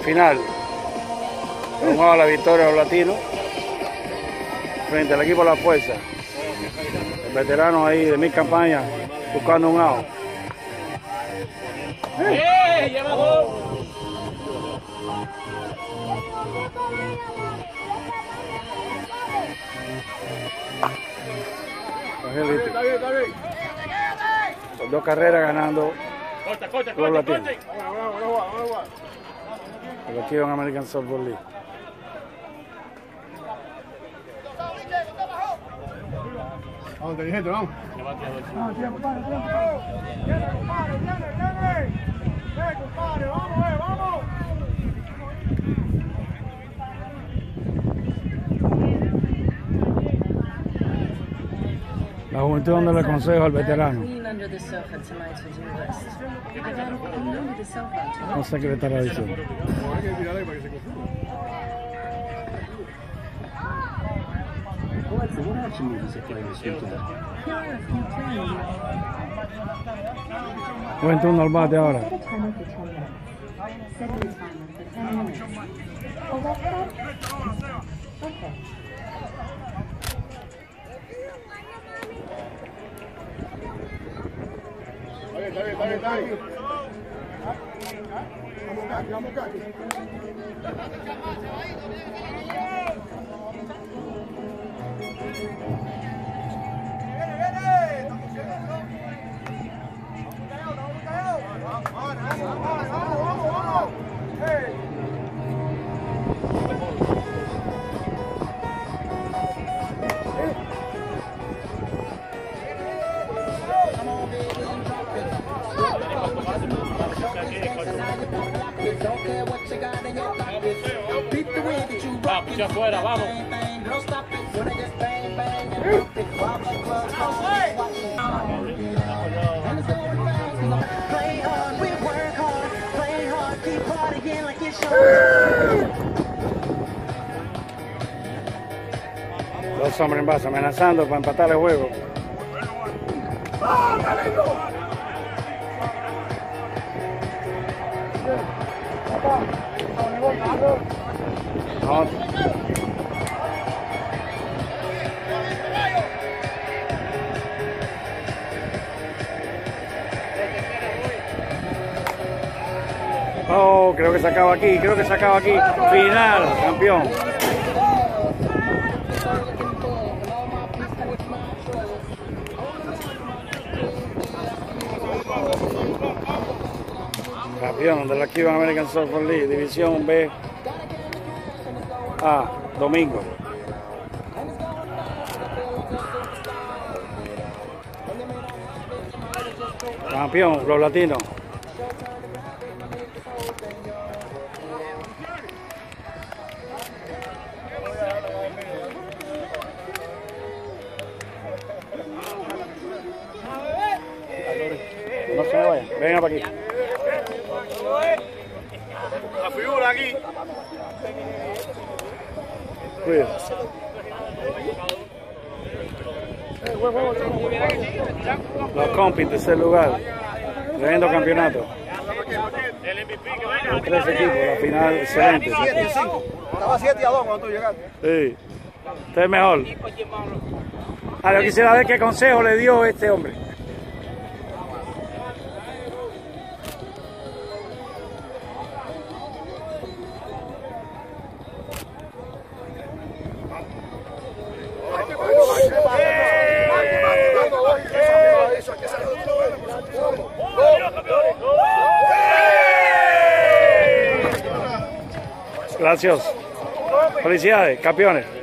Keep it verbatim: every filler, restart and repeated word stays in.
final. Tomado la victoria de los latinos frente al equipo de la fuerza. Los veteranos ahí de mil campañas buscando un out. ¡Eh! ¡Lleva dos! Está bien, está bien. Con dos carreras ganando Corta, corta, los corta, latinos. Pero aquí van American Softball League. Vamos, inteligente, vamos. Vamos, tira, compadre, tira. Viene, compadre, viene, viene. Ven, compadre, vamos, eh, vamos. La juventud dándole consejo al veterano. No sé qué le estará diciendo. Hay que tirar ahí para que se confunda. Buen turno al bate ahora. Está bien, está bien, está bien. Vamos, Caki, vamos, Caki. Va, pucha afuera, vamos. Dos hombres en base amenazando para empatar el juego. Out. Oh, creo que se acaba aquí, creo que se acaba aquí. Final, campeón. Campeón de la Cuban American Softball League, División B A, domingo. Campeón, los latinos. No se me vayan, vengan para aquí. La figura aquí. Cuídense. Los compis, tercer lugar. Tremendo campeonato. Los tres equipos, la final excelente. Estaba siete a dos cuando tú llegaste. Sí. Usted es mejor. Ah, yo quisiera ver qué consejo le dio este hombre. Gracias. Felicidades, campeones.